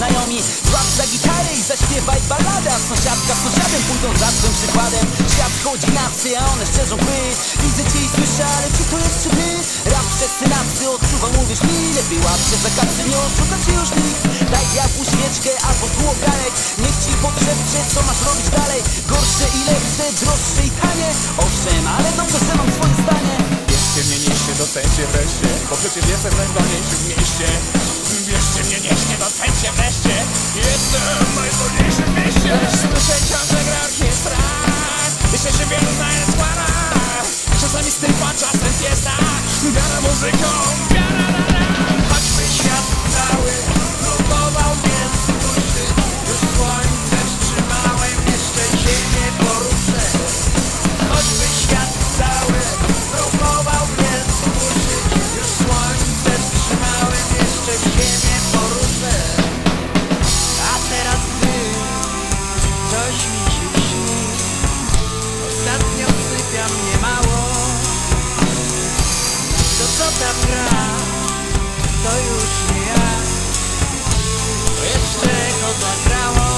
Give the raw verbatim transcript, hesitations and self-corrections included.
znajomi. Złap za gitarę i zaśpiewaj ballada. Sąsiadka z sąsiadem pójdą za twym przykładem. Świat chodzi nacje, a one szczerzą pyt. Widzę cię i słyszę, ale czy to jest czy ty? Rap przez synapsy odczuwam, mówisz mi. Lepiej łap się za kasy, nie oszuka cię już nikt. Daj diabłu świeczkę albo złogajek. Niech ci podszepcze, co masz robić dalej. Gorsze i lepsze, droższe i tanie. Owszem, ale dobrze, że mam swoje zdanie. Bierzcie mnie, nieście, docencie wreszcie, bo przecież jestem najzdolniejszy w mieście. Bierzcie mnie, nieście, docencie wreszcie, jestem najzdolniejszy w mieście. Słyszę ciągle gra orkiestra, myślę, że wielu znaje składa. Czasami stypa, czasem fiesta, wiara muzyką, wiara na na. Choćby świat cały próbował mnie zburzyć, już słońce wstrzymałem, jeszcze ziemię poruszę. Choćby świat cały próbował mnie zburzyć, już słońce wstrzymałem, jeszcze ziemię poruszę. A teraz gdy coś mi się śni, ostatnio sypiam mnie mało. To co tam gra, to już nie ja, to jeszcze go zagrało.